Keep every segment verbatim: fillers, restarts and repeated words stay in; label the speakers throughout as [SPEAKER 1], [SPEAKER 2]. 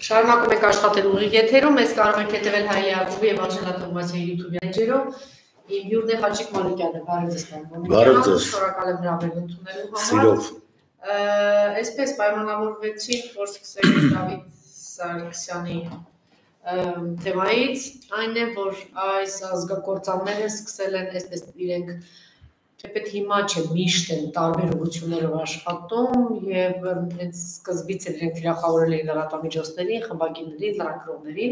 [SPEAKER 1] Շարունակում ենք աշխատել ուղիղ եթերում, ես կարող եք հետևել Հայ Յակոբի եւ Անժելա Թովմասյանի YouTube էջերով։ Իմ հյուրն է Հաճիկ Մանուկյանը, բարև ձեզ պարոն։
[SPEAKER 2] Բարև ձեզ։
[SPEAKER 1] Շնորհակալ եմ հրավերն ընդունելու համար։
[SPEAKER 2] Սիրով։
[SPEAKER 1] Այսպես պայմանավորվեցինք, որ սկսենք Դավիթ Սարգսյանի թեմայից, այն է, որ այս ազգակործանները սկսել են այսպես իրենք թեպետ հիմա չէ, միշտ են տարբեր ուղղություններով աշխատում եւ հենց սկզբից էլ իրենք թիրախավորել էին լրատվամիջոցներին, խմբագիրներին, լրագրողներին,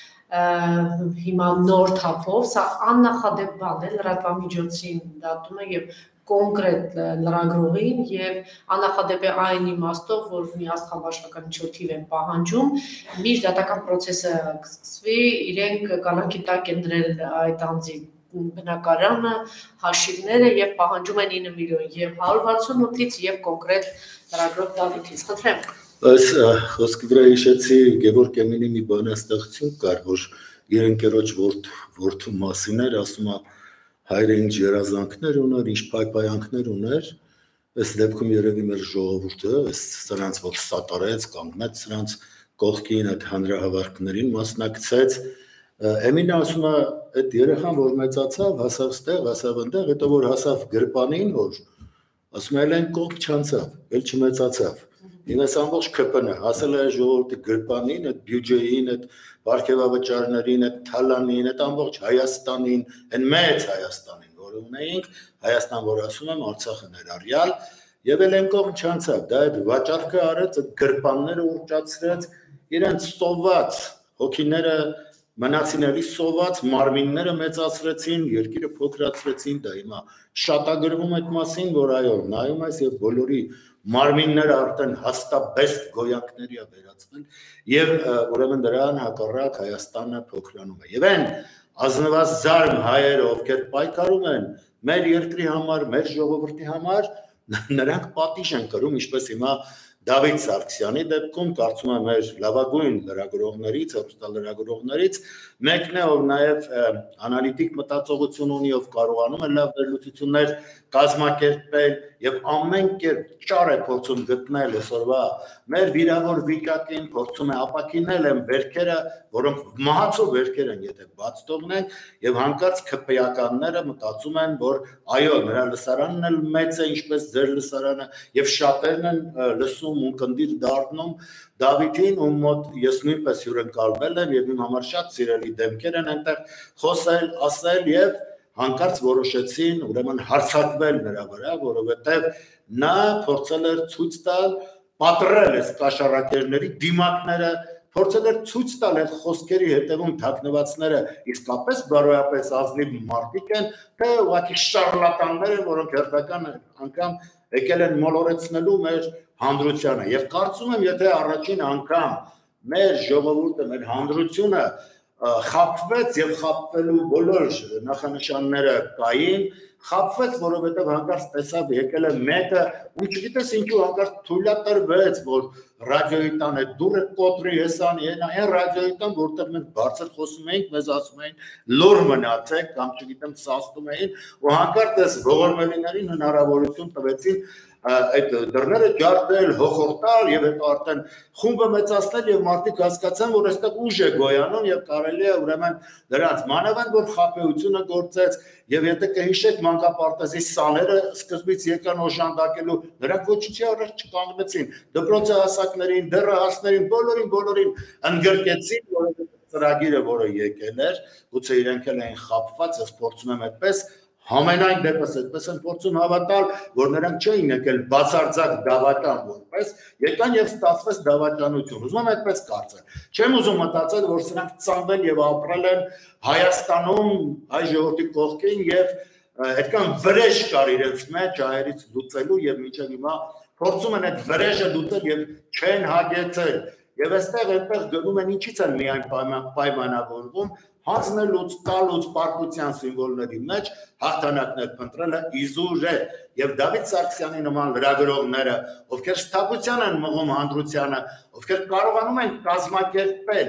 [SPEAKER 1] հիմա նոր թափով, սա աննախադեպ բան է լրատվամիջոցին դատումը եւ կոնկրետ լրագրողին եւ աննախադեպ է այն իմաստով, որ մի աստղաբաշխական միջոցով են պահանջում, միշտ դատական process-ը կսկսվի, իրենք կանոնի տակ են դրել այդ անձի բնակարանը, հաշիվները եւ պահանջում են ինը միլիոն եւ հարյուր վաթսունութից եւ կոնկրետ լրագրող Դավիթից։ Խնդրեմ։
[SPEAKER 2] Այս խոսքի վրա հիշեցի Գևորգ Էմինի մի բանաստեղծություն կար, որ իր ընկերոջ որդու մասին էր, ասում է հայրը ինչ երազանքներ ուներ, ինչ պայպայանքներ ուներ, այս դեպքում երևի մեր ժողովուրդը, այս սրանց որ սատարեց, կանգնեց սրանց կողքին, այդ հանրահավաքներին մասնակցեց։ Էմինը ասում է, այդ երեխան որ մեծացավ, հասավ ստեղ, հասավ ընդեղ, հետո որ հասավ գրպանին, որ ասում է, այն կողմ չանցավ, էլ չմեծացավ։ Ինձ ամբողջ ՔՊՆ-ը հասել է ժողովրդի գրպանին, այդ բյուջեին, այդ վարքեվավճարներին, այդ թալանին, այդ ամբողջ Հայաստանին, այն մեծ Հայաստանին, որ ունեինք, Հայաստան, որ ասում եմ, Արցախը ներառյալ, եւ էլ այն կողմ չանցավ, դա այդ վաճառքը արեց, այդ գրպանները ուռճացրեց, իրենց սոված հոգիները մնացիների սոված մարմինները մեծացրեցին, երկիրը փոքրացրեցին, դա հիմա շատագրվում այդ մասին, որ այո, նայում ես եւ բոլորի մարմինները արդեն հաստաբեստ գոյանքների է վերածվել եւ ուրեմն դրան հակառակ Հայաստանը փոքրանում է։ Եվ այն ազնվազարմ հայերը, ովքեր պայքարում են մեր երկրի համար, մեր ժողովրդի համար, նրանք պատիժ են կրում, ինչպես հիմա Դավիթ Սարգսյանի դեպքում կարծում եմ մեր լավագույն լրագրողներից, հեռուստալրագրողներից մեկն է, ով նաև անալիտիկ մտածողություն ունի, ով կարողանում է լավ վերլուծություններ կազմակերպել եւ ամեն կերպ ճար է փորձում գտնել այսօրվա մեր վիրավոր վիճակին, փորձում է ապակինել են վերքերը, որոնք մահացու վերքեր են, եթե բաց թողնենք, եւ հանկարծ ՔՊ-ականները մտածում են, որ այո, նրա լսարանն էլ մեծ է, ինչպես ձեր լսարանը, եւ շատերն են լսում ու կնդիր դառնում Դավիթին, ում մոտ ես նույնպես հյուրընկալվել եմ եւ իմ համար շատ սիրելի դեմքեր են այնտեղ խոսել, ասել եւ հանկարծ որոշեցին ուրեմն հարձակվել նրա վրա, որովհետեւ նա փորձել էր ցույց տալ, պատռել այս կաշառակերների դիմակները, փորձել էր ցույց տալ այդ խոսքերի հետևում թաքնվածները իսկապես բարոյապես ազնիվ մարդիկ են, թե ուղղակի շարլատաններ են, որոնք հերթական անգամ եկել են մոլորեցնելու մեր հանրությանը եւ կարծում եմ եթե առաջին անգամ մեր ժողովուրդը մեր հանրությունը խապվեց եւ խապվելու բոլոր նախանշանները կային, խապվեց, որովհետեւ հանկարծ տեսավ եկել է մեկը, ու չգիտես ինչու հանկարծ թույլատրվեց, որ ռադիոյի տան այդ դուրը կոտրի հեսանի, այն ռադիոյի տան, որտեղ մենք բարձր խոսում էինք, մեզ ասում էին լուր մնացեք, կամ չգիտեմ սաստում էին, ու հանկարծ այս ողորմելիներին հնարավորություն տվեցին այդ դռները ջարդել, հոխորտալ եւ հետո արդեն խումբը մեծացնել եւ մարդիկ հասկացան, որ այստեղ ուժ է գոյանում եւ կարելի է ուրեմն դրանց մանավանդ որ խաբեությունը գործեց եւ եթե կհիշեք մանկապարտեզի սաները սկզբից եկան օժանդակելու, նրանք ոչինչի առաջ չկանգնեցին, դպրոցի հասակներին, դեռահասներին, բոլորին, բոլորին ընդգրկեցին, որովհետեւ ծրագիրը, որը եկել էր, գուցե իրենք էլ էին խաբված, ես փորձում եմ այդպես Համենայն դեպս այդպես են փորձում հավատալ, որ նրանք չէին եկել բացարձակ դավաճան որպես, եկան եւ ստացվեց դավաճանություն։ Ուզում եմ այդպես կարծել։ Չեմ ուզում մտածել, որ սրանք ծնվել եւ ապրել են Հայաստանում, հայ ժողովրդի կողքին եւ այդքան վրեժ կար իրենց մեջ հայերից լուծելու եւ մինչեւ հիմա փորձում են այդ վրեժը լուծել եւ չեն հագեցել։ Եվ այստեղ այդտեղ գնում են ինչից են միայն պայմանավորվում հանձնելուց, տալուց, պարտության սիմվոլների մեջ հաղթանակներ փնտրելը իզուր է եւ Դավիթ Սարգսյանի նման լրագրողները, ովքեր ստապության են մղում հանրությանը, ովքեր կարողանում են կազմակերպել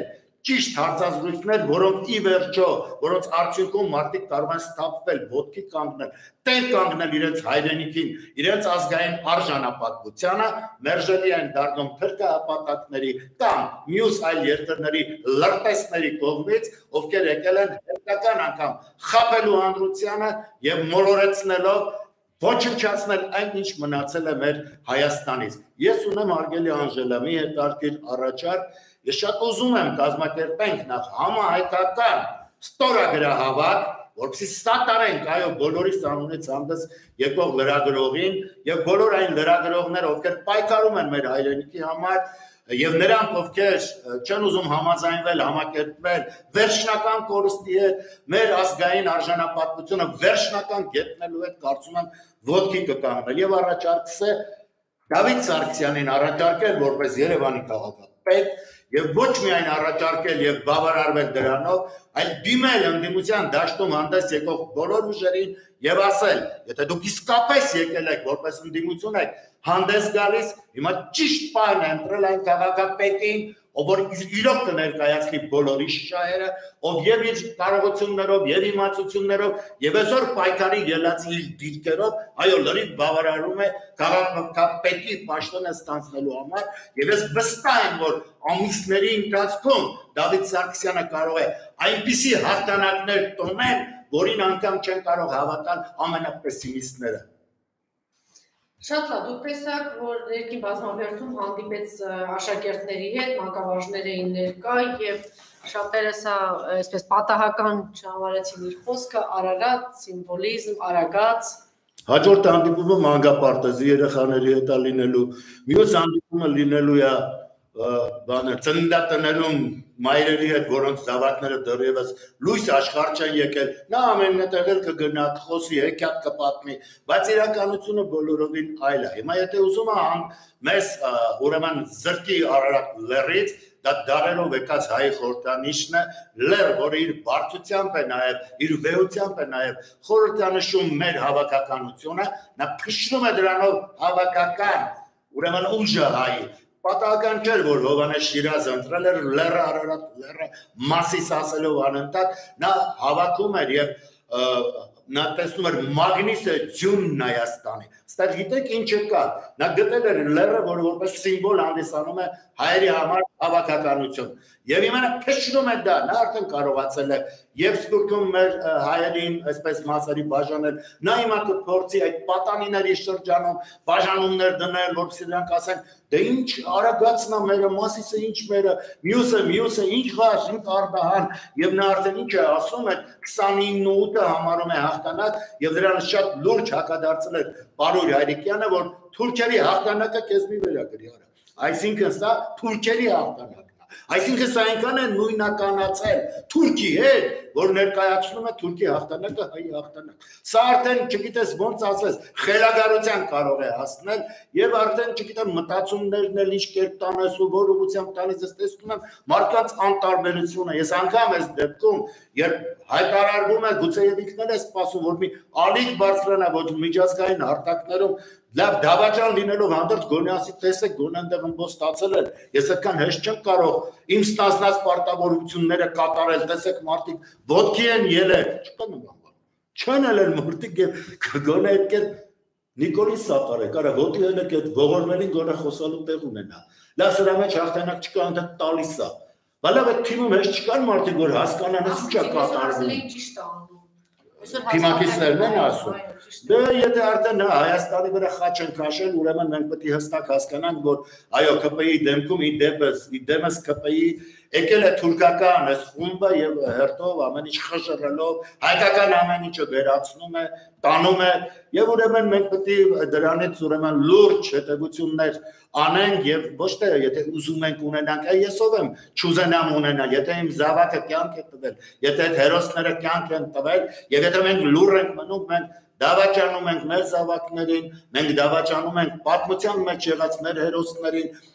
[SPEAKER 2] ճիշտ հարցազրույցներ, որոնք ի վերջո, որոնց արդյունքում մարդիկ կարող են սթափվել, ոտքի կանգնել, տեր կանգնել իրենց հայրենիքին, իրենց ազգային արժանապատվությանը, մերժելի են դառնում փրկահապատակների կամ մյուս այլ երկրների լրտեսների կողմից, ովքեր եկել են հերթական անգամ խաբելու հանրությանը եւ մոլորեցնելով ոչնչացնել այն ինչ մնացել է մեր Հայաստանից։ Ես ունեմ հարգելի Անժելա, մի հետաքրքիր առաջարկ, ես շատ ուզում եմ կազմակերպենք նախ համահայկական ստորագրահավաք, որպեսզի սատարենք այո բոլորիս անունից հանդես եկող լրագրողին եւ բոլոր այն լրագրողները, ովքեր պայքարում են մեր հայրենիքի համար եւ նրանք, ովքեր չեն ուզում համաձայնվել, համակերպվել վերջնական կորստի հետ, մեր ազգային արժանապատվությունը վերջնական գետնելու հետ կարծում եմ ոտքի կկանգնել եւ առաջարկս է Դավիթ Սարգսյանին առաջարկել որպես Երևանի քաղաքապետ եւ ոչ միայն առաջարկել եւ բավարարվել դրանով, այլ դիմել ընդդիմության դաշտում հանդես եկող բոլոր ուժերին եւ ասել, եթե դուք իսկապես եկել եք որպես ընդդիմություն եք հանդես գալիս, հիմա ճիշտ պահն է ընտրել այն քաղաքապետին, ով որ իրոք կներկայացնի բոլորի շահերը, ով եւ իր կարողություններով եւ իմացություններով եւ այսօր պայքարի ելած իր դիրքերով, այո, լրիվ բավարարում է քաղաքապետի պաշտոնը ստանձնելու համար եւ ես վստահ եմ, որ ամիսների ընթացքում Դավիթ Սարգսյանը կարող է այնպիսի հաղթանակներ տոնել, որին անգամ չեն կարող հավատալ ամենապեսիմիստները։
[SPEAKER 1] Շատ լավ, դուք տեսաք, որ ներքին բազմաբերդում հանդիպեց աշակերտների հետ, մանկավարժներ էին ներկա եւ շատերը սա այսպես պատահական չհամարեցին իր խոսքը, Արարատ, սիմվոլիզմ, Արագած։
[SPEAKER 2] Հաջորդ հանդիպումը մանկապարտեզի երեխաների հետ է լինելու, մյուս հանդիպումը լինելու է բանը ծննդատներում մայրերի հետ, որոնց զավակները դեռևս լույս աշխարհ չեն եկել, նա ամենատեղել կգնա, կխոսի, հեքիաթ կպատմի, բայց իրականությունը բոլորովին այլ է։ Հիմա եթե ուզում է մեզ ուրեմն զրկի Արարատ լեռից, դա դարերով եկած հայ խորհրդանիշն է, լեռ, որը իր բարձրությամբ է նաև, իր վեհությամբ է նաև խորհրդանշում մեր հավաքականությունը, նա փշրում է դրանով հավաքական, ուրեմն ուժը հայի։ Պատահական չէր, որ Հովհաննես Շիրազը ընտրել էր լեռը Արարատ լեռը Մասիս ասելով անընդհատ, նա հավաքում էր եւ նա տեսնում էր մագնիսը ձյունն Հայաստանի։ Ստեղ գիտեք ինչը կա։ Նա գտել էր լեռը, որը որպես սիմվոլ հանդիսանում է հայերի համար հավաքականություն։ Եվ իմենը փշրում է դա, նա արդեն կարողացել է եւ Սփյուռքում մեր հայերին այսպես մասերի բաժանել, նա հիմա կփորձի այդ պատանիների շրջանում բաժանումներ դնել, որպեսզի նրանք ասեն, դե ինչ Արագածն է մերը, Մասիսը ինչ մերը, մյուսը մյուսը ինչ ղաշ, ինչ արդահան, եւ նա արդեն ինչ է ասում է քսանինը ութը համարում է հաղթանակ եւ դրան շատ լուրջ հակադարձել է Պարույր Հայրիկյանը, որ թուրքերի հաղթանակը քեզ մի վերագրի արա։ Այսինքն սա թուրքերի հաղթանակն է։ Այսինքն սա այնքան է նույնականացել Թուրքի հետ, որ ներկայացնում է Թուրքի հաղթանակը հայի հաղթանակ։ Սա արդեն չգիտես ոնց ասես, խելագարության կարող է հասնել եւ արդեն չգիտեմ մտածումներն էլ ինչ կերպ տանես ու որ ուղղությամբ տանես, ես տեսնում եմ մարդկանց անտարբերությունը։ Ես անգամ այս դեպքում, երբ հայտարարվում է գուցեևիկներ է սպասում, որ մի ալիք բարձրանա ոչ միջազգային հարթակներում լավ դավաճան լինելով հանդերձ գոնեասի տեսեք գոնե այնտեղ ըմբոս ստացել են, ես այդքան հեշտ չեմ կարող իմ ստանձնած պարտավորությունները կատարել, տեսեք մարդիկ ոտքի են ելել, չկա նման բան, չեն ելել մարդիկ եւ գոնե այդ կերպ Նիկոլի Սապարը կարա ոտքի ելեք այդ ողորմելին գոնե խոսալու տեղ ունենա, լավ սրա մեջ հաղթանակ չկա, ընդհանուր տալիս է, բայց լավ այդ թիմում հեշտ չկան մարդիկ, որ հասկանան ինչ է կատարվում։ Թիմակիցներն են ասում։ Դե եթե արդեն Հայաստանի վրա խաչ են քաշել, ուրեմն մենք պետք է հստակ հասկանանք, որ այո ԿՊԻ-ի դեմքում ի դեպս, ի դեմս ԿՊԻ-ի եկել է թուրքական այս խումբը եւ հերթով ամեն ինչ խժռելով, հայկական ամեն ինչը վերացնում է, տանում է եւ ուրեմն մենք պետք է դրանից ուրեմն լուրջ հետեւություններ անենք եւ ոչ թե եթե ուզում ենք ունենանք, այ ես ով եմ չուզենամ ունենալ, եթե իմ զավակը կյանք է տվել, եթե այդ հերոսները կյանք են տվել եւ եթե մենք լուր ենք մնում, մենք դավաճանում ենք մեր զավակներին, մենք դավաճանում ենք պատմության մեջ եղած մեր հերոսներին,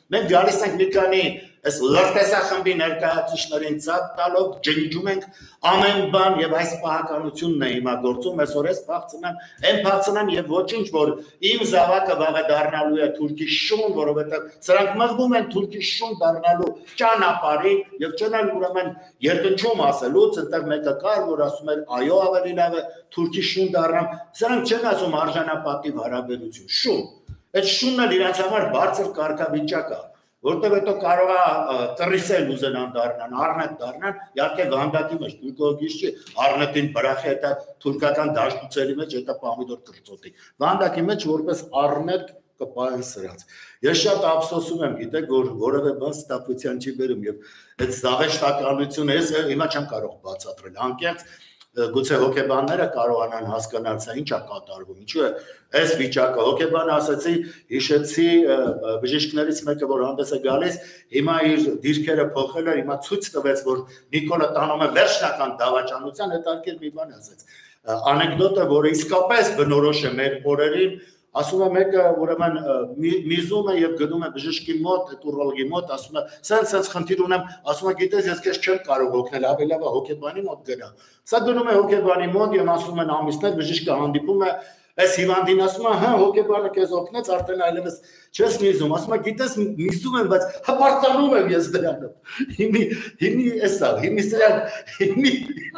[SPEAKER 2] Մենք գալիս ենք մի քանի այս լրտեսախմբի ներկայացուցիչներին ցած տալով ջնջում ենք ամեն բան եւ այս պահականությունն է հիմա գործում այսօր էս փախցնեմ այն փախցնեմ եւ ոչինչ որ իմ զավակը վաղը դառնալու է թուրքի շուն որովհետեւ սրանք մղվում են թուրքի շուն դառնալու ճանապարհին եւ ճանալ ուրեմն երկնչում ասելուց այնտեղ մեկը կար որ ասում էր այո ավելի լավ է թուրքի շուն դառնամ սրանք չեն ասում արժանապատիվ հարաբերություն շուն այդ շունն էլ իրաց համար բարձր կարգավիճակ է որտեղ հետո կարող է կռիսել ուզենան դառնան, առնետ դառնան, իհարկե վանդակի մեջ թուրքոգիս չի, առնետին բրախի հետա թուրքական դաշտուցերի մեջ հետա պամիդոր կրծոտի։ Վանդակի մեջ որպես առնետ կպահեն սրանց։ Ես շատ ափսոսում եմ, գիտեք, որ որևէ բան ստապության չի բերում եւ այդ զավեշտականությունը ես հիմա չեմ կարող բացատրել։ Անկեղծ գուցե հոկեբանները կարողանան հասկանալ սա ինչ է կատարվում, ինչու է այս վիճակը հոկեբանը ասացի, հիշեցի բժիշկներից մեկը որ հանդես է գալիս, հիմա իր դիրքերը փոխել էր, հիմա ցույց տվեց, որ Նիկոլը տանում է վերջնական դավաճանության, հետաքրքիր մի բան ասեց։ Անեկդոտը, որը իսկապես բնորոշ է մեր օրերին, ասում է մեկը ուրեմն միզում է եւ գնում է բժշկի մոտ, տուրոլոգի մոտ, ասում է, սենց-սենց խնդիր ունեմ, ասում է, գիտես, ես քեզ չեմ կարող օգնել, ավելի լավ է հոկեբանի մոտ գնա։ Սա գնում է հոկեբանի մոտ եւ ասում են ամիսներ բժիշկը հանդիպում է, այս հիվանդին ասում է, հա, հոկեբանը քեզ օգնեց, արդեն այլևս չես միզում, ասում է, գիտես, միզում եմ, բայց հպարտանում եմ ես դրանով։ Հիմի, հիմի էսա, հիմի սրան, հիմի,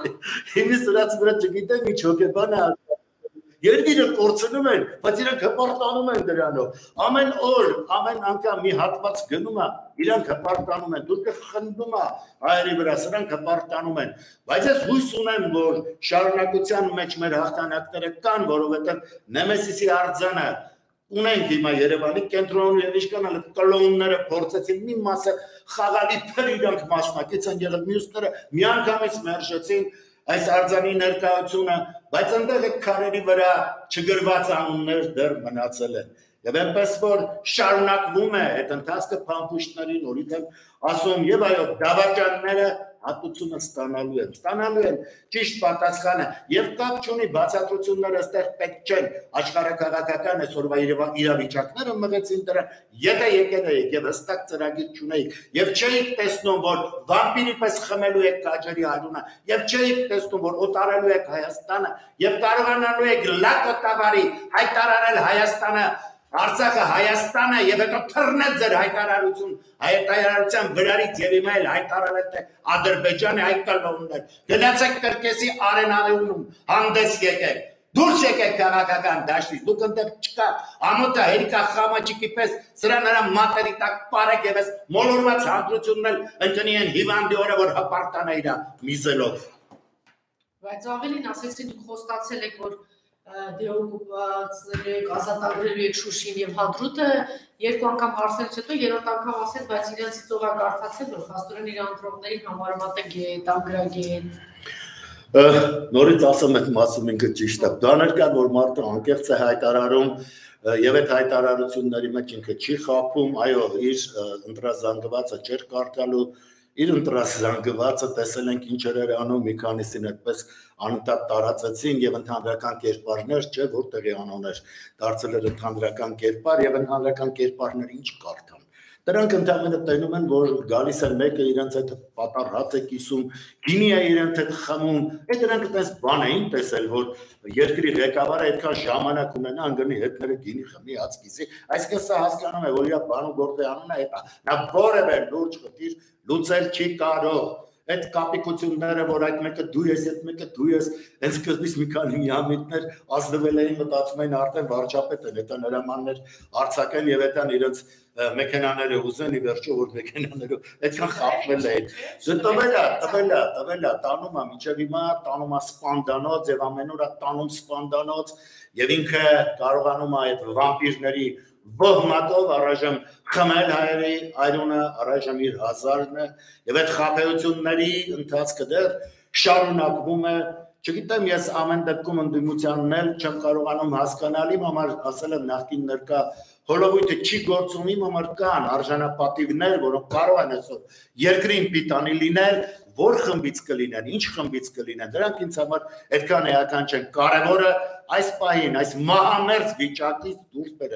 [SPEAKER 2] հիմի սրած վրա չգիտեմ ինչ հոկեբանը Երկիրը կորցնում են, բայց իրանք հպարտանում են դրանով։ Ամեն օր, ամեն անգամ մի հատված գնում է, իրանք հպարտանում են, դուրքը խնդում է հայերի վրա, սրանք հպարտանում են։ Բայց ես հույս ունեմ, որ շարունակության մեջ մեր հաղթանակները կան, որովհետև Նեմեսիսի արձանը ունենք հիմա Երևանի կենտրոնում եւ իշքան այլ կլոնները փորձեցին մի մասը խաղալի թր իրանք մասնակից են եղել, մյուսները միանգամից մերժեցին այս արձանի ներկայությունը, բայց այնտեղ այդ քարերի վրա չգրված անուններ դեռ մնացել են։ Եվ այնպես որ շարունակվում է այդ ընթացքը փամփուշտների նորից եմ ասում եւ այո դավաճանները հատուցումը ստանալու են, ստանալու են ճիշտ պատասխանը եւ կապ չունի բացատրությունները այստեղ պետք չեն աշխարհակաղակական այսօրվա իրավիճակները մղեցին դրան, եթե եկել եք եւ հստակ ծրագիր չունեիք եւ չէիք տեսնում որ վամպիրի պես խմելու եք քաջերի արյունը եւ չէիք տեսնում որ օտարելու եք Հայաստանը եւ կարողանալու եք լակոտավարի հայտարարել Հայաստանը Արցախը Հայաստանը եւ հետո թռնել ձեր հայտարարություն հայտարարության վրարից եւ հիմա էլ հայտարարել թե Ադրբեջանը հայ կլոններ գնացեք Կրկեսի արենայում հանդես եկեք դուրս եկեք քաղաքական դաշտից դուք ընդ չկա ամոթը հերիկա խամաճիկի պես սրա նրա մատերի տակ պարեք եւ այս մոլորված հանդրությունն էլ ընկնի են հիվանդի օրը որ հպարտանա իրա միզելով
[SPEAKER 1] բայց ավելին ասեցի դուք խոստացել եք որ դեօկուպացիաների ազատագրելու եք Շուշին եւ Հադրութը երկու անգամ հարցերից հետո երրորդ անգամ ասեց բայց իրենցից ով է կարդացել որ փաստորեն իր ընտրողներին համարում է գետ, անգրագետ
[SPEAKER 2] Նորից ասում եք մասում ինքը ճիշտ է դա ներկա որ մարդը անկեղծ է հայտարարում եւ այդ հայտարարությունների մեջ ինքը չի խափում այո իր ընտրազանգվածը չէր կարդալու իր ընտրազանգվածը տեսել ենք ինչեր էր անում մի քանիսին այդպես անընդհատ տարածեցին եւ ընդհանրական կերպարներ չէ որտեղի անոներ դարձել էր ընդհանրական կերպար եւ ընդհանրական կերպարները ինչ կարդան դրանք ընդհանրապես տենում են որ գալիս են մեկը իրենց այդ պատառած է կիսում գինի է իրենց այդ խմում այդ դրանք այդպես բան էին տեսել որ երկրի ղեկավարը այդքան ժամանակ ունենա անգնի հետները գինի խմի հացկիսի այսինքն սա հասկանում է որ իր բանու գործի անունը այդ է նա որևէ լուրջ խնդիր լուծել չի կարող այդ կապիկությունները որ այդ մեկը դու ես այդ մեկը դու ես հենց սկզբից մի քանի միամիտներ ազդվել էին մտածում էին արդեն վարչապետ են հետո հրամաններ արձակեն եւ այդան իրենց մեքենաները ուզեն ի վերջո որ մեքենաներով այդքան խափվել էին տվել է տվել է տվել է տանում է միջև հիմա տանում է սպանդանոց եւ ամեն օր է տանում սպանդանոց եւ ինքը կարողանում է այդ վամպիրների Բողմատով առայժմ խմել հայերի այրունը առայժմ իր հազարն է եւ այդ խաբեությունների ընթացքը դեռ շարունակվում է չգիտեմ ես ամեն դեպքում ընդդիմությանն էլ չեմ կարողանում հասկանալ իմ համար ասել եմ նախկին ներկա հոլովույթը չի գործում իմ համար կան արժանապատիվներ որոնք կարող են այսօր երկրին պիտանի լինել որ խմբից կլինեն ինչ խմբից կլինեն դրանք ինձ համար այդքան էական չեն կարևորը այս պահին այս մահամերձ վիճակից դուրս բերեն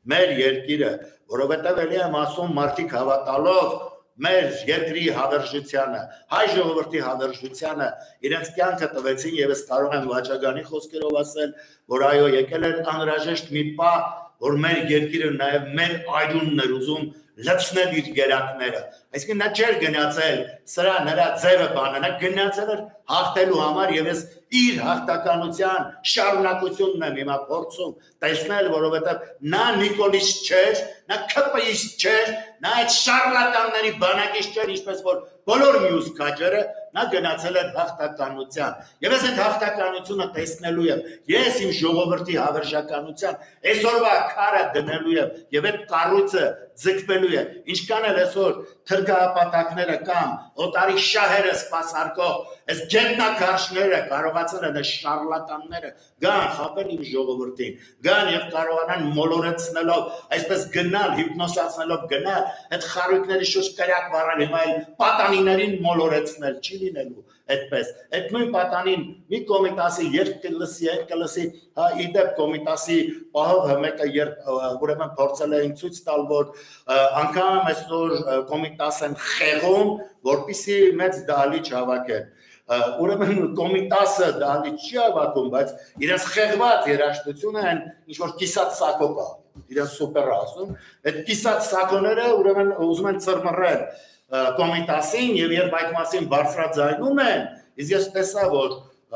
[SPEAKER 2] մեր երկիրը, որովհետև ելի եմ ասում մարդիկ հավատալով մեր երկրի հավերժությանը, հայ ժողովրդի հավերժությանը իրենց կյանքը տվեցին եւ ես կարող եմ Վաճագանի խոսքերով ասել, որ այո եկել էր անհրաժեշտ մի պահ, որ մեր երկիրը նաեւ մեր այրունն էր ուզում լցնել իր գերակները, այսինքն նա չէր գնացել սրա նրա ձևը բանը, նա գնացել էր հաղթելու համար եւ ես իր հաղթականության շարունակությունն եմ հիմա փորձում տեսնել, որովհետեւ նա Նիկոլից չէր, նա Քպից չէր, նա այդ շարլատանների բանակից չէր, ինչպես որ բոլոր մյուս քաջերը, նա գնացել էր հաղթականության եւ ես այդ հաղթականությունը տեսնելու եմ, ես իմ ժողովրդի հավերժականության այսօրվա քարը դնելու եմ եւ այդ կառույցը ձգվելու է, ինչքան էլ այսօր թրգահապատակները կամ օտարի շահերը սպասարկող այս գետնաքարշները կարողացել են այս շարլատանները գան խապել իմ ժողովրդին, գան եւ կարողանան մոլորեցնելով, այսպես գնալ, հիպնոսացնելով գնալ, այդ խարույկների շուշ կրակ վառել, հիմա այլ պատանիներին մոլորեցնել չի լինելու այդպես, այդ նույն պատանին մի կոմիտասի երբ կլսի, երբ կլսի, հա իդեպ կոմիտասի պահով մեկը երբ ուրեմն փորձել էին ցույց տալ, որ անգամ այսօր կոմիտաս են խեղում, որպեսզի մեծ դահլիճ հավաքեն, ուրեմն կոմիտասը դահլիճ չի հավաքում, բայց իրենց խեղված երաժշտությունը են ինչ-որ կիսած սակո կա, իրենց սուպեր ասում, այդ կիսած սակոները ուրեմն ուզում են ծրմռել կոմիտասին եւ երբ այդ մասին բարձրաձայնում են, իսկ ես տեսա, որ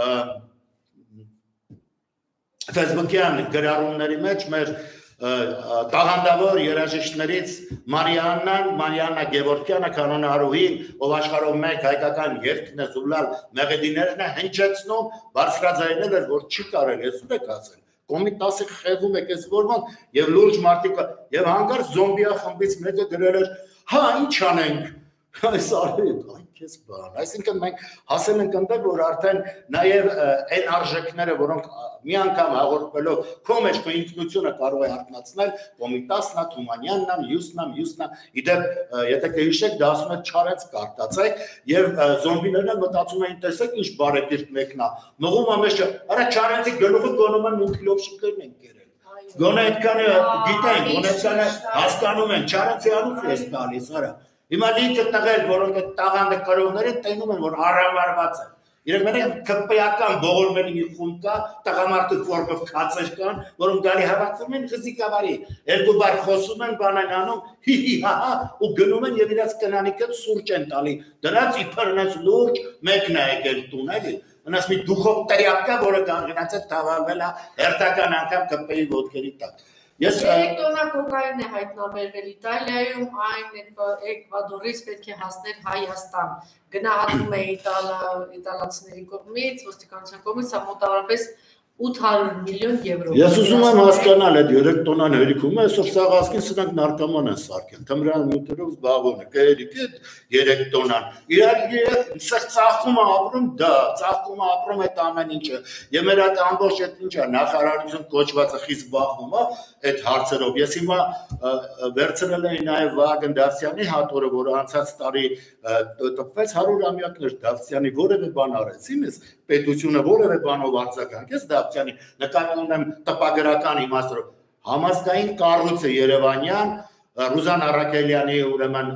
[SPEAKER 2] Facebook-յան գրառումների մեջ մեր տաղանդավոր երաժիշտներից Մարիաննան, Մարիաննա Գևորգյանը, կանոնը Արուհին, ով աշխարհով մեկ հայկական երգն է զուլալ մեղեդիներն է հնչեցնում, բարձրաձայնել էր, որ չի կարել, ես ու եք ասել, կոմիտասը խեղում եք այս որման եւ լուրջ մարդիկ եւ հանկարծ զոմբիա խմբից մեկը գրել էր, հա ինչ անենք այս արիդ, այն քեզ բան, այսինքն մենք հասել ենք այնտեղ, որ արդեն նաև այն արժեքները, որոնք մի անգամ հաղորդվելով քո մեջ քո ինքնությունը կարող է արտնացնել, Կոմիտասն է, Թումանյանն է, Մյուսն է, Մյուսն է, իդեպ եթե կհիշեք, դա ասում է Չարենց կարտացեք եւ զոմբիներն մտածում էին, տեսեք ինչ բարեկիրթ մեկն է, մղում է մեջը, արա Չարենցի գլուխը գոնում են ու քիլով շիկերն են կերել։ Գոնե այդքանը գիտենք, գոնե այդքանը հասկանում են, Չարենցի անունը է տալիս, արա Հիմա լիքը տղեր, որոնք այդ տաղանդը կրողները տենում են, որ առավարված են։ Իրենք մենակ քպեական ողորմելի մի խումբ կա, տղամարդու ֆորմով քացեր կան, որոնք գալի հավաքվում են խզիկավարի, երկու բար խոսում են, բան են անում, հի-հի, հա-հա, ու գնում են եւ իրաց կնանիքը սուրճ են տալի։ Դրանց իբրնես լուրջ մեկն է եկել տուն, էլի։ Ունես մի դուխով տրյապկա, որը գանգնած է թավալվել է հերթական անգամ քպեի ոտքերի տակ։ Ես
[SPEAKER 1] տոննա կոկաին է հայտնաբերվել Իտալիայում, այն Էկվադորից պետք է հասներ Հայաստան։ Գնահատում է իտալացիների կողմից, ոստիկանության կողմից, սա մոտավորապես ութ հարյուր միլիոն եվրո։
[SPEAKER 2] Ես ուզում եմ հասկանալ այդ երեք տոնան հերիքում է, այսօր սաղասկին սրանք նարկոման են սարքել, թմրան նյութերով զբաղվում են, կհերիք է երեք տոնան։ Իրար սա ծաղկում է ապրում, դա ծաղկում է ապրում այդ ամեն ինչը։ Եվ մեր այդ ամբողջ այդ ինչա նախարարություն կոչվածը խիստ զբաղվում է այդ հարցերով։ Ես հիմա վերցրել էի նաև Վահագն Դավթյանի հատորը, որը անցած տարի տպվեց հարյուրամյակներ Դավթյանի որևէ բան արեց, իմես պետությունը որևէ բանով արձագանքեց Դավթյանի, նկատի ունեմ տպագրական իմաստով, համազգային կառույցը Երևանյան, Ռուզան Առաքելյանի ուրեմն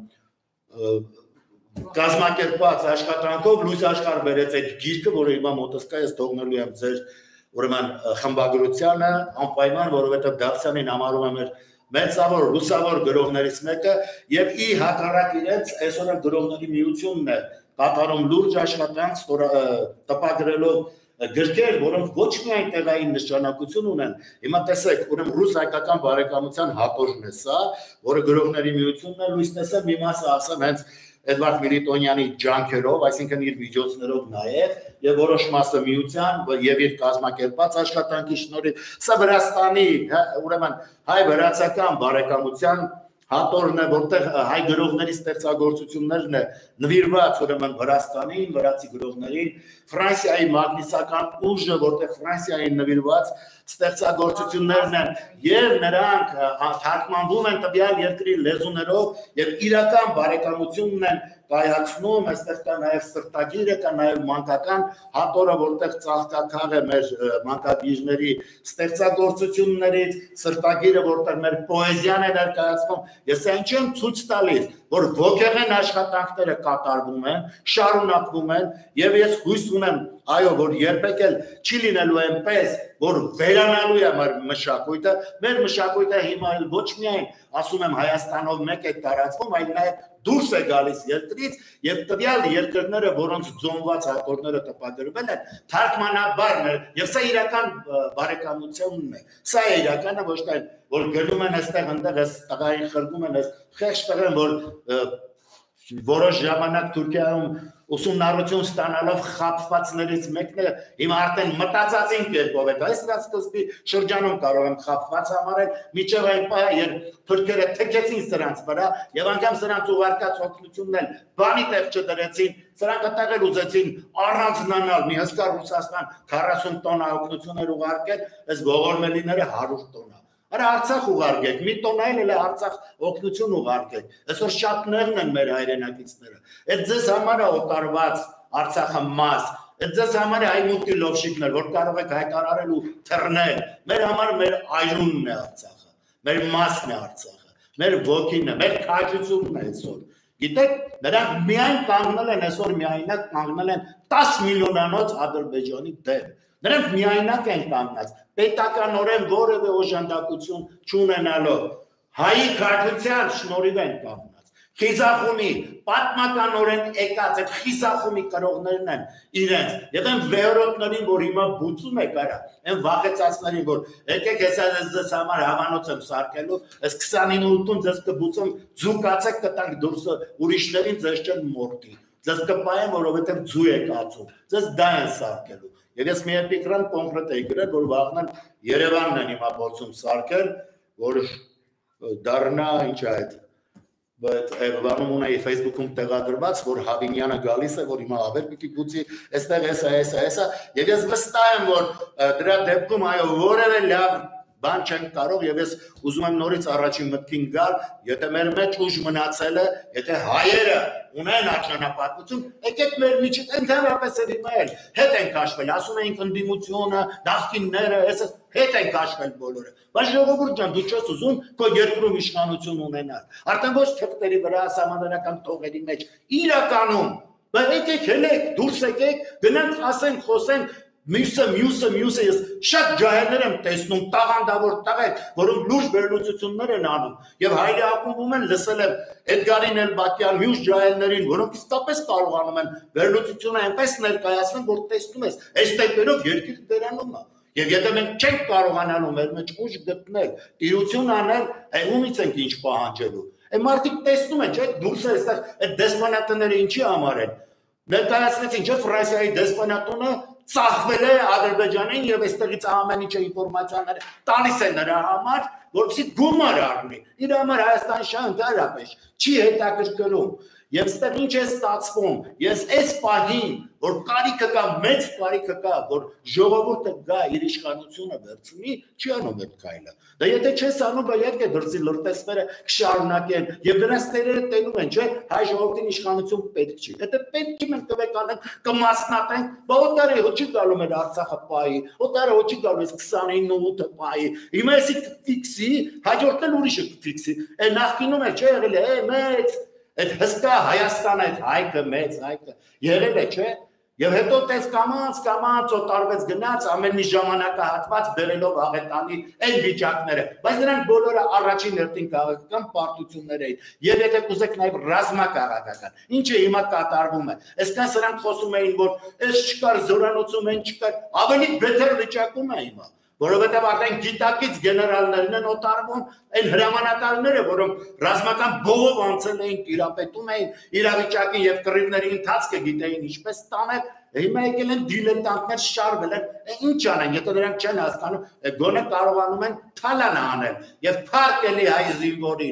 [SPEAKER 2] կազմակերպած աշխատանքով լույս աշխարհ բերեց այդ գիրքը, որը հիմա մոտս կա, ես թողնելու եմ ձեր ուրեմն խմբագրությանը, անպայման, որովհետև Դավթյանին համարում եմ մեծավոր լուսավոր գրողներից մեկը եւ ի հակառակ իրենց այսօր գրողների միությունն է կատարում լուրջ աշխատանք տպագրելով գրքեր, որոնք ոչ միայն տեղային նշանակություն ունեն, հիմա տեսեք, ուրեմն ռուս-հայկական բարեկամության հատորն է սա, որը գրողների միությունն է, լույս տեսեմ, մի մասը ասեմ հենց Էդվարդ Միլիտոնյանի ջանքերով, այսինքն իր միջոցներով նաև, եւ որոշ մասը միության եւ իր կազմակերպած աշխատանքի շնորհիվ, սա Վրաստանի, ուրեմն հայ-վրացական բարեկամության հատորն է, որտեղ հայ գրողների ստեղծագործություններն է նվիրված ուրեմն Վրաստանին, վրացի գրողներին, Ֆրանսիայի մագնիսական ուժը, որտեղ Ֆրանսիային նվիրված ստեղծագործություններն են եւ նրանք թարգմանվում են տվյալ երկրի լեզուներով եւ իրական բարեկամությունն են կայացնում, այստեղ կա նաև սրտագիրը, կա նաև մանկական հատորը, որտեղ ծաղկաքաղ է մեր մանկագիրների ստեղծագործություններից, սրտագիրը, որտեղ մեր պոեզիան է ներկայացվում, ես այն չեմ ցույց տալիս, որ ոգեղեն աշխատանքները կատարվում են, շարունակվում են, եւ ես հույս ունեմ, այո, որ երբեք էլ չի լինելու այնպես, որ վերանալու է մեր մշակույթը, մեր մշակույթը հիմա էլ ոչ միայն, ասում եմ, Հայաստանով մեկ է տարածվում, այլ նաև դուրս է գալիս երկրից եւ տվյալ երկրները, որոնց ձոնված հատորները տպագրվել են, թարգմանաբար եւ սա իրական բարեկամությունն է։ Սա է իրականը, ոչ թե որ գնում են այստեղ այնտեղ էս տղային խրգում են, էս խեղճ տղեն, որ որոշ ժամանակ Թուրքիայում ուսումնառություն ստանալով խաբվածներից մեկն է, հիմա արդեն մտածածին կերպով է, այս սկզբի շրջանում կարող եմ խաբված համարել, միջև այն պահը, երբ թուրքերը թեքեցին սրանց վրա եւ անգամ սրանց ուղարկած օգնությունն էլ բանի տեղ չդրեցին, սրանք այդտեղ ուզեցին առանձնանալ, մի հսկա Ռուսաստան քառասուն տոննա օգնություններ ուղարկել, այս ողորմելիները հարյուր տոննա։ Արա Արցախ ուղարկեք, մի տոննա էլ է Արցախ օգնություն ուղարկեք, այսօր շատ նեղն են մեր հայրենակիցները, այդ ձեզ համար է օտարված Արցախը մաս, այդ ձեզ համար է այն մուտիլովշիկներ, որ կարող եք հայտարարել ու թռնել, մեր համար մեր այրունն է Արցախը, մեր մասն է Արցախը, մեր ոգին է, մեր քաջությունն է այսօր, գիտեք, նրանք միայն կանգնել են այսօր միայնակ կանգնել են տասը միլիոնանոց Ադրբեջանի դեմ, նրանք միայնակ են կանգնած, պետականորեն որևէ օժանդակություն չունենալով, հայի քաջության շնորհիվ են կանգնած, խիզախումի, պատմականորեն եկած այդ խիզախումի կրողներն են իրենց, եւ այն վեհորոտներին, որ հիմա բուծում է կարա, այն վախեցածներին, որ եկեք հեսա ձեզ համար հավանոց եմ սարքելու, այս քսանինը ութ-ում ձեզ կբուծում, ձուկացեք կտանք դուրսը, ուրիշներին ձեզ չեն մորտի, ձեզ կպայեն, որովհետեւ ձու եք ածում, ձեզ դա են սարքելու։ Եվ ես մի էպիկրան կոնկրետ էի գրել, որ վաղնան Երևանն են հիմա փորձում սարքել, որ դառնա ինչ է այդ, բանում ունեի Facebook-ում տեղադրված, որ Հավինյանը գալիս է, որ հիմա ավեր պիտի գուցի, այստեղ էսա, էսա, էսա, եւ ես վստահ եմ, որ դրա դեպքում այո որևէ լավ բան չեն կարող եւ ես ուզում եմ նորից առաջին մտքին գալ, եթե մեր մեջ ուժ մնացել է, եթե հայերը ունեն արժանապատվություն, եկեք մեր միջից ընդհանրապես հիմա էլ հետ են քաշվել, ասում էինք ընդդիմությունը, նախկինները, այսպես հետ են քաշվել բոլորը։ Բայց ժողովուրդ ջան, դու չես ուզում քո երկրում իշխանություն ունենալ։ Արդեն ոչ թղթերի վրա, համանդրական տողերի մեջ, իրականում, բայց եկեք հելեք, դուրս եկեք, գնանք ասենք, խոսենք Մյուսը, մյուսը, մյուսը ես շատ ջահելներ եմ տեսնում, տաղանդավոր տղեր, որոնք լուրջ վերլուծություններ են անում եւ հայրի ակումբում են լսել եմ Էդգարին Էլբակյան, մյուս ջահելներին, որոնք իսկապես կարողանում են վերլուծությունը այնպես ներկայացնել, որ տեսնում ես, այս տեպերով երկիրը դերանում է։ Եվ եթե մենք չենք կարողանալու մեր մեջ ուժ գտնել, տիրություն անել, ումից ենք ինչ պահանջելու։ Այդ մարդիկ տեսնում են, չէ՞, դուրս է այստեղ այդ դեսպանատները ինչի համար են։ Ներկայացնեցին, չէ՞, Ֆրանսիայի դեսպանատունը ծախվել է Ադրբեջանին եւ այստեղից ամեն ինչ ինֆորմացիաները տալիս է նրա համար, որպեսզի գումար առնի։ Իր համար Հայաստանի շահը ընդհանրապես չի հետաքրքրում։ Եվ այստեղ ինչ է ստացվում։ Ես այս պահին, որ կարիքը կա, մեծ կարիքը կա, որ ժողովուրդը գա իր իշխանությունը վերցնի, չի անում այդ քայլը։ Դա եթե չես անում, բա եկե դրսի լրտեսները կշարունակեն եւ դրանց տերերը տենում են, չէ՞, հայ ժողովրդին իշխանություն պետք չի։ Եթե պետք չի մենք կվեկանենք, կմասնատենք, բա օտարը ոչ գալու մեր Արցախը պայի, օտարը ոչ գալու էս քսանինը ութը պայի։ Հիմա էսի ֆիքսի, հաջորդն էլ ուրիշը ֆիքսի։ Այն նախկինում է չէ՞ եղել է, մեծ այդ հսկա Հայաստանը, այդ հայքը, մեծ հայքը եղել է, չէ՞։ Եվ հետո տես կամած, կամած օտարվեց գնաց ամեն մի ժամանակահատված բերելով աղետանի այն վիճակները, բայց նրանք բոլորը առաջին հերթին քաղաքական պարտություններ էին, եւ եթե կուզեք նաեւ ռազմակաղաքական, ինչը հիմա կատարվում է, այսքան սրանք խոսում էին, որ այս չկար զորանոցում, այն չկար, ավելի բետեր վիճակում է հիմա, որովհետեւ արդեն գիտակից գեներալներն են օտարվում, այն հրամանատարները, որոնք ռազմական բողով անցել էին, տիրապետում էին իրավիճակին եւ կռիվների ընթացքը գիտեին ինչպես տանել, հիմա եկել են դիլետանտներ շարվել են, ինչ անեն, եթե նրանք չեն հասկանում, գոնե կարողանում են թալան անել եւ փառք էլի հայ զինվորին։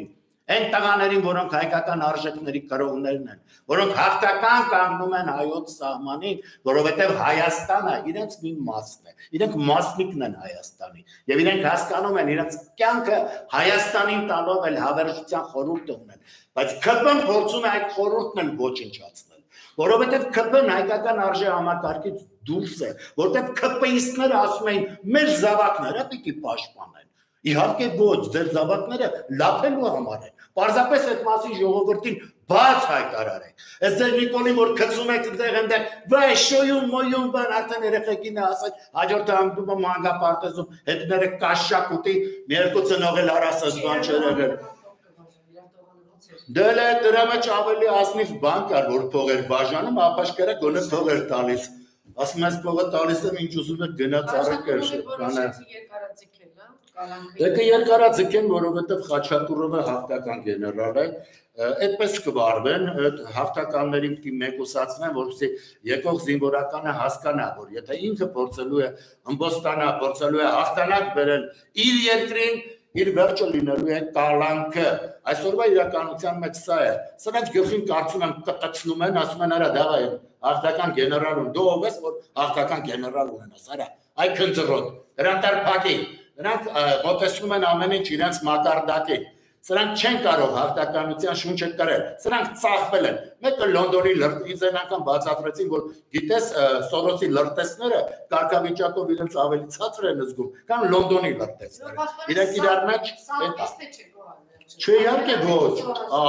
[SPEAKER 2] Այն տղաներին, որոնք հայկական արժեքների կրողներն են, որոնք հաղթական կանգնում են հայոց սահմանին, որովհետև Հայաստանը իրենց մի մասն է, իրենք մասնիկն են Հայաստանի, եւ իրենք հասկանում են իրենց կյանքը Հայաստանին տալով էլ հավերժության խորհուրդ ունեն, բայց K P-ն փորձում է այդ խորհուրդն էլ ոչնչացնել, որովհետև K P-ն հայկական արժե համակարգից դուրս է, որտեղ K P-իստները ասում էին մեր զավակները պիտի պաշտպանեն։ Իհարկե ոչ, ձեր զավակները լափելու համար են։ Պարզապես այդ մասին ժողովրդին բաց հայտարարեք։ Այս ձեր Նիկոլին, որ գցում եք այնտեղ այնտեղ, վայ շոյուն մոյուն բան արդեն երեխեքին է ասել, հաջորդ անգամ մանգապարտեզում հետները կաշակ ուտի, մի երկու ծնողել արասած բան չեր եղել։ Դե լե դրա մեջ ավելի ազնիվ բան կար, որ փող էր բաժանում, ապաշկերը գոնե փող էր տալիս։ Ասում ես փողը տալիս եմ, ինչ ուզում եք գնաց արեք կանա։ Դե կերկարաձգեն, որովհետև Խաչատուրովը հաղթական գեներալ է, այդպես կվարվեն, այդ հաղթականներին պիտի մեկուսացնեն, որպեսզի եկող զինվորականը հասկանա, որ եթե ինքը փորձելու է ըմբոստանա, փորձելու է հաղթանակ բերել իր երկրին, իր վերջը լինելու է կալանքը։ Այսօրվա իրականության մեջ սա է։ Սրանց գլխին կարծում եմ կտցնում են, ասում են արա դավայ հաղթական գեներալ ունեն, դու ով ես, որ հաղթական գեներալ ունենաս, արա, այ քնձռոտ, նրանք տարփակի, նրանք մոտեցնում են ամեն ինչ իրենց մակարդակին։ Սրանք չեն կարող հաղթականության շունչը կրել, սրանք ծախվել են։ Մեկը Լոնդոնի լրտից են անգամ բացատրեցին, որ գիտես Սորոսի լրտեսները կարգավիճակով իրենց ավելի ցածր են զգում, կամ Լոնդոնի լրտեսները։ Իրենք իրար մեջ չէ, իհարկե ոչ,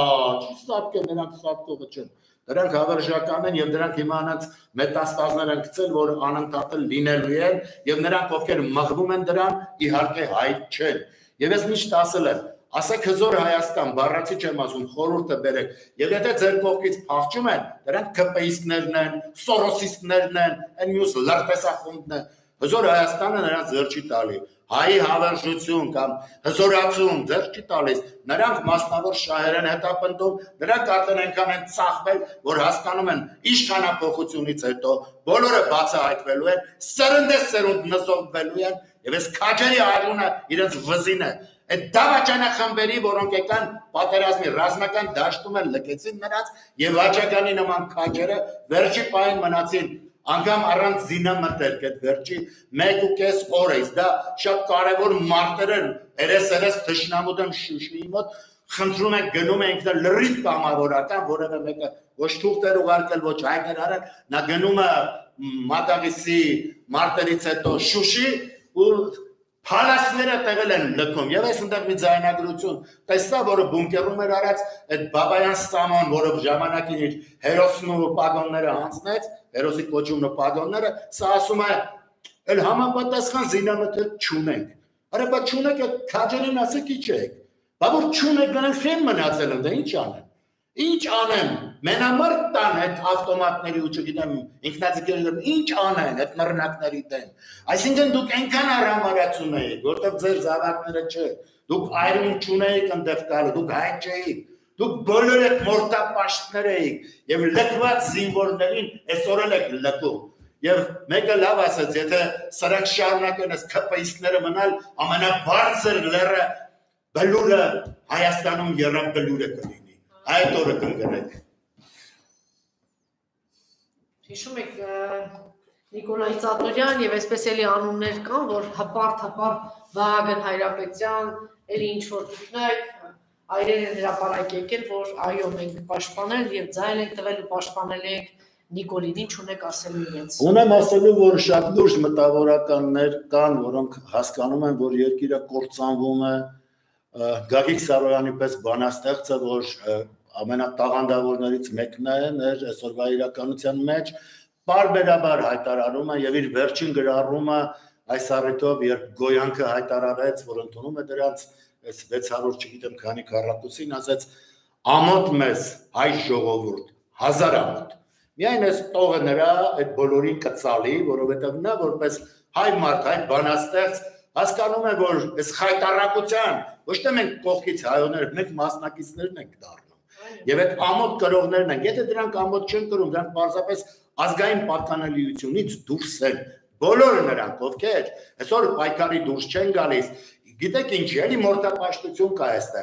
[SPEAKER 2] չստապք են, նրանք ստապքողը չեն։ Դրանք հավերժական են եւ դրանք հիմա անց մետաստազներ են գցել, որ անընդհատ լինելու են եւ նրանք ովքեր մղվում են դրան, իհարկե հայ չեն։ Եվ ես միշտ ասել եմ, ասեք հզոր Հայաստան, բառացի չեմ ասում, խորհուրդը բերեք, եւ եթե ձեր կողքից փախչում են, դրանք K P-իստներն են, Սորոսիստներն են, այն մյուս լրտեսախումբն են, հզոր Հայաստանը նրանց ձեռ չի տալի, հայի հավերժություն կամ հզորացում ձեռ չի տալիս, նրանք մասնավոր շահեր են հետապնդում, նրանք արդեն այնքան են ծախվել, որ հասկանում են իշխանափոխությունից հետո բոլորը բացահայտվելու են, սերնդեսերունդ նզովվելու են, եւ այս քաջերի արյունը իրենց վզին է։ Այդ դավաճանախմբերի, որոնք եկան պատերազմի ռազմական դաշտում են լքեցին նրանց եւ վաճականի նման քաջերը վերջի պահին մնացին անգամ առանց զինամթերք այդ վերջի մեկ ու կես օրից դա շատ կարեւոր մարտեր են երեսերես թշնամու դեմ Շուշիի մոտ խնդրում եք գնում ենք դա լրիվ կամավորական որևէ մեկը ոչ թուղթեր ուղարկել ոչ հայտեր արել նա գնում է մատաղիսի մարտերից հետո Շուշի ու Փալասները տվել են լքում եւ այս ընդդեմ մի ձայնագրություն տեսա որը բունկերում էր արած այդ Բաբայան Սամոն որը ժամանակին իր հերոսն ու պագոնները հանձնեց հերոսի կոչումն ու պագոնները սա ասում է էլ համապատասխան զինամթերք չունենք արա բա չունեք այդ քաջերին ասեք ի չեք բա որ չունեք նրանք չեն մնացել ընդ ինչ անեն Ինչ անեմ, մենամարտ տան այդ ավտոմատների ու չգիտեմ ինքնաձիգերի դեմ, ինչ անեն այդ նռնակների դեմ։ Այսինքն դուք այնքան արհամարացում եք, որտեղ ձեր զավակները չէ, դուք այրում չունեիք ընդեղ տալու, դուք հայ չէիք, դուք բոլոր այդ մորտապաշտներ էիք եւ լքված զինվորներին այսօր էլ եք լքում։ Եվ մեկը լավ ասաց, եթե սրանք շարունակեն այս K P-իստները մնալ, ամենաբարձր լեռը բլուրը Հայաստանում երրորդ բլուրը կլինի։ Այդ օրը կընկնենք։
[SPEAKER 1] Հիշում եք Նիկոլայ Ծատորյան եւ այսպես էլի անուններ կան, որ հպարտ-հպարտ Վահագն Հայրապետյան, էլի ինչ-որ դուքնեք, այրերը հրապարակ եկել, որ այո մենք պաշտպանել եւ ձայն ենք տվել ու պաշտպանել ենք Նիկոլին, ինչ ունեք ասելու իրենց։
[SPEAKER 2] Ունեմ ասելու, որ շատ լուրջ մտավորականներ կան, որոնք հասկանում են, որ երկիրը կործանվում է, Գագիկ Սարոյանի պես բանաստեղծը, որ ամենատաղանդավորներից մեկն է մեր այսօրվա իրականության մեջ, բարբերաբար հայտարարում է եւ իր վերջին գրառումը այս առիթով, երբ Գոյանքը հայտարարեց, որ ընդունում է դրանց այս վեց հարյուր չգիտեմ քանի քառակուսին, ասաց ամոթ մեզ հայ ժողովուրդ, հազար ամոթ։ Միայն այս տողը նրա այդ բոլորին կծալի, որովհետեւ նա որպես հայ մարդ, հայ բանաստեղծ հասկանում է, որ այս խայտարակության ոչ թե մենք կողքից հայոները, մենք մասնակիցներն ենք դառնում։ Եվ այդ ամոթ կրողներն են, եթե դրանք ամոթ չեն կրում, դրանք պարզապես ազգային պատկանելիությունից դուրս են։ Բոլորը նրանք, ովքեր այսօր պայքարի դուրս չեն գալիս, գիտեք ինչի, էլի մորտապաշտություն կա այստեղ։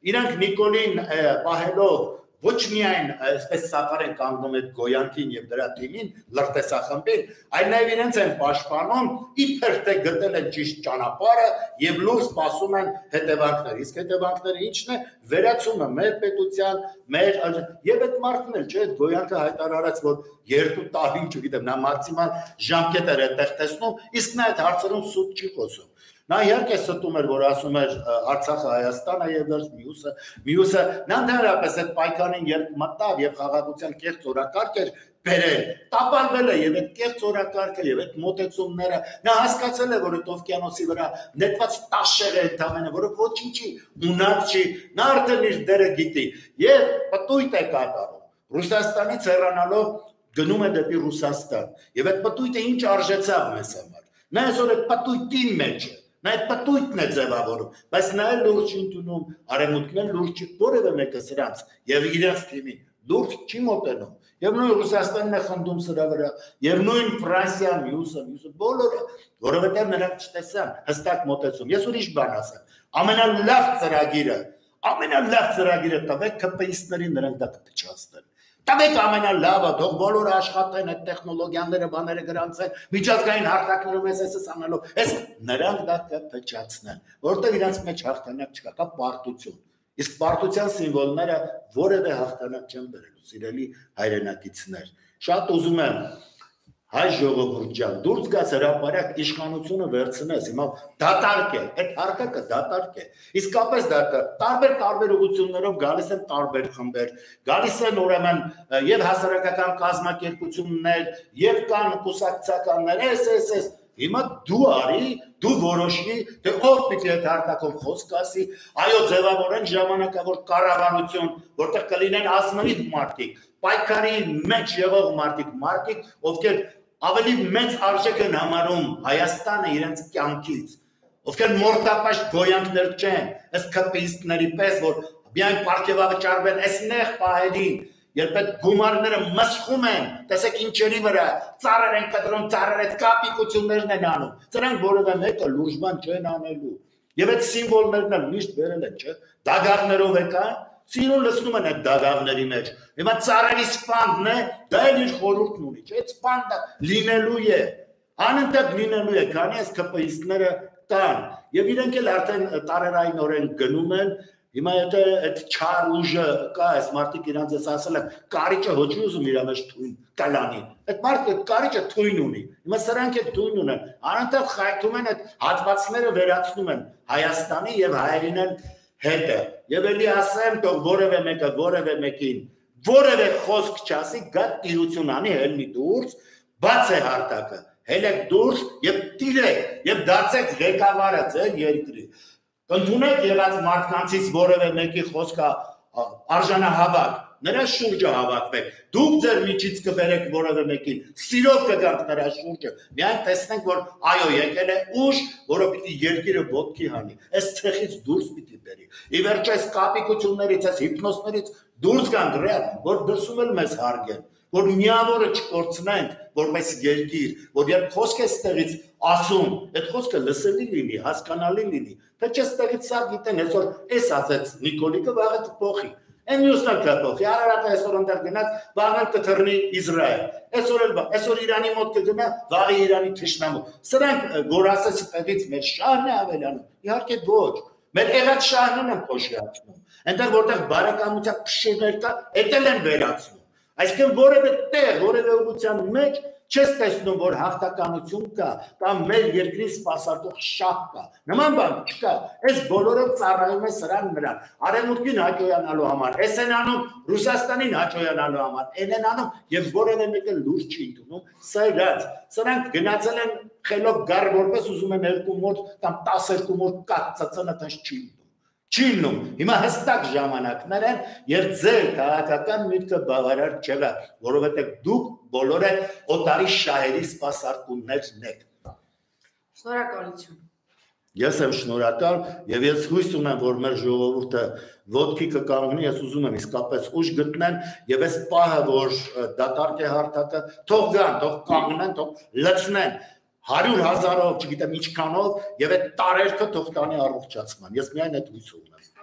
[SPEAKER 2] Իրանք Նիկոլին պահելով ոչ միայն այսպես սակար են կանգնում այդ գոյանքին եւ դրա թիմին լրտեսախմբին, այլ նաեւ իրենց են պաշտպանում իբր թե գտել են ճիշտ ճանապարհը եւ լուր սպասում են հետևանքներ։ Իսկ հետևանքները ի՞նչն է, վերացումը մեր պետության, մեր եւ այդ մարդն էլ չէ, այդ գոյանքը հայտարարած, որ երկու տարին, չգիտեմ, նա մաքսիմալ ժամկետ էր այդտեղ տեսնում, իսկ նա այդ հարցերում սուտ չի խոսում։ Նա իհարկե ստում էր, որ ասում էր Արցախը Հայաստանը եւ դեռ մյուսը, մյուսը նա ընդհանրապես այդ պայքարին երբ մտավ եւ խաղաղության կեղծ օրակարգ էր բերել, տապալվել է եւ այդ կեղծ օրակարգը եւ այդ մոտեցումները նա հասկացել է, որ այդ օվկիանոսի վրա նետված տաշեղ է ընդամենը, որը ոչինչի ունակ չի, նա արդեն իր դերը գիտի եւ պտույտ է կատարում։ Ռուսաստանից հեռանալով գնում է դեպի Ռուսաստան եւ այդ պտույտը ինչ արժեցավ մեզ համար։ Նա այսօր այդ պտույտի մեջ է։ Նա այդ պտույտն է ձևավորում, բայց նա էլ լուրջ չի ընդունում, արևմուտքն էլ լուրջ չի, որևէ մեկը սրանց եւ իրենց թիմին լուրջ չի մոտենում։ Եվ նույն Ռուսաստանն է խնդում սրա վրա, եւ նույն Ֆրանսիան, մյուսը, մյուսը բոլորը, որովհետեւ նրանք չտեսան հստակ մոտեցում։ Ես ուրիշ բան ասեմ, ամենալավ ծրագիրը, ամենալավ ծրագիրը տվեք ԿՊԻ-ստներին, նրանք դա կփչացնեն։ Տվեք ամենալավը, թող բոլորը աշխատեն, այդ տեխնոլոգիաները, բաները գրանցեն, միջազգային հարթակներում էս էս անելով, այս նրանք դա կփչացնեն, որտեղ իրենց մեջ հաղթանակ չկա, կա պարտություն։ Իսկ պարտության սիմվոլները որևէ հաղթանակ չեն բերելու, սիրելի հայրենակիցներ։ Շատ ուզում եմ հայ ժողովուրդ ջան, դուրս գաց հրապարակ իշխանությունը վերցնես, հիմա դատարկ է, այդ հարկակը դատարկ է, իսկապես դատարկ, տարբեր տարբեր ուղղություններով գալիս են տարբեր խմբեր, գալիս են ուրեմն եւ հասարակական կազմակերպություններ, եւ կան կուսակցականներ, էս էս էս, հիմա դու արի, դու որոշի, թե ով պիտի այդ հարկակով խոսք ասի, այո ձևավորեն ժամանակավոր կառավարություն, որտեղ կլինեն ազնիվ մարդիկ, պայքարի մեջ եղող մարդիկ, մարդիկ, ովքեր ավելի մեծ արժեք են համարում Հայաստանը իրենց կյանքից, ովքեր մորտապաշտ գոյանքներ չեն, այս ԿՊԻ-ստների պես, որ միայն պարգևավճարվեն այս նեղ պահերին, երբ այդ գումարները մսխում են, տեսեք ինչերի վրա, ծառեր են կտրում, ծառեր այդ կապիկություններն են անում, սրանք որևէ մեկը լուրջ բան չեն անելու, եւ այդ սիմվոլներն էլ միշտ վերել են, չէ, դագաղներով եկան, Սիրուն լսնում են այդ դագաղների մեջ, հիմա ծառերի սպանդն է, դա էլ իր խորհուրդն ունի, չէ, այդ սպանդը լինելու է, անընդհատ լինելու է, քանի այս ԿՊԻ-ստները կան, եւ իրենք էլ արդեն տարերայնորեն գնում են, հիմա եթե այդ չար ուժը կա, այս մարդիկ իրանց ես ասել եմ, կարիճը ոչ ուզում իր մեջ թույն կլանի, այդ մարդը այդ կարիճը թույն ունի, հիմա սրանք այդ թույն ունեն, անընդհատ խայթում են այդ հատվածները վերացնում են Հայաստանի եւ հայերին են հետը, եւ էլի ասեմ, թող որևէ մեկը որևէ մեկին որևէ խոսք չասի, գա տիրություն անի, հելմի դուրս, բաց է հարթակը, հելեք դուրս եւ տիրեք եւ դարձեք ղեկավարը ձեր երկրի։ Ընդունեք եղած մարդկանցից որևէ մեկի խոսքը արժանահավաք, նրա շուրջը հավաքվեք, դուք ձեր միջից կբերեք որևէ մեկին, սիրով կգանք նրա շուրջը, միայն տեսնենք, որ այո եկել է ուժ, որը պիտի երկիրը ոտքի հանի, այս ցեղից դուրս պիտի բերի, ի վերջո այս կապիկություններից, այս հիպնոսներից դուրս գանք ռեալ, որ դրսում էլ մեզ հարգեն, որ միավորը չկորցնենք, որպես երկիր, որ երբ խոսք է ստեղից ասում, այդ խոսքը լսելի լինի, հասկանալի լինի, թե չէ ստեղից սա գիտեն, այսօր էս ասեց Նիկոլիկը, վաղը կփոխի, այն մյուսն էլ կփոխի, Արարատը այսօր ընդեր գնաց, վաղը կթռնի Իսրայել, այսօր էլ այսօր Իրանի մոտ կգնա, վաղը Իրանի թշնամու, սրանք որ ասես ստեղից մեր շահն է ավելանում, իհարկե ոչ, մեր եղած շահն են փոշիացնում, այնտեղ որտեղ բարեկամության փշուրներ կա, էտել են վերացնում, այսինքն որևէ տեղ, որևէ ուղղության մեջ չես տեսնում, որ հաղթականություն կա, կամ մեր երկրին սպասարկող շահ կա, նման բան չկա, այս բոլորը ծառայում է սրան նրան, արևմուտքին հաճոյանալու համար, այս են անում Ռուսաստանին հաճոյանալու համար, այն են անում եւ որևէ մեկը լուրջ չի ընդունում, սրանց, սրանք գնացել են խելոք գար, որպես ուզում են երկու մոտ կամ տասներկու մոտ կատ ծծանը տես չի Չի լինում, հիմա հստակ ժամանակներ են, երբ ձեր քաղաքական միտքը բավարար չեղա, որովհետև դուք բոլորը օտարի շահերի սպասարկումներն եք։
[SPEAKER 1] Շնորհակալություն։
[SPEAKER 2] Ես եմ շնորհակալ եւ ես հույս ունեմ, որ մեր ժողովուրդը ոտքի կկանգնի, ես ուզում եմ իսկապես ուժ գտնեն եւ այս պահը, որ դատարկ է հարթակը, թող գան, թող կանգնեն, թող լցնեն հարյուր հազարով, չգիտեմ ինչքանով, եւ այդ տարերքը թող տանի առողջացման։ Ես միայն այդ հույս ունեմ։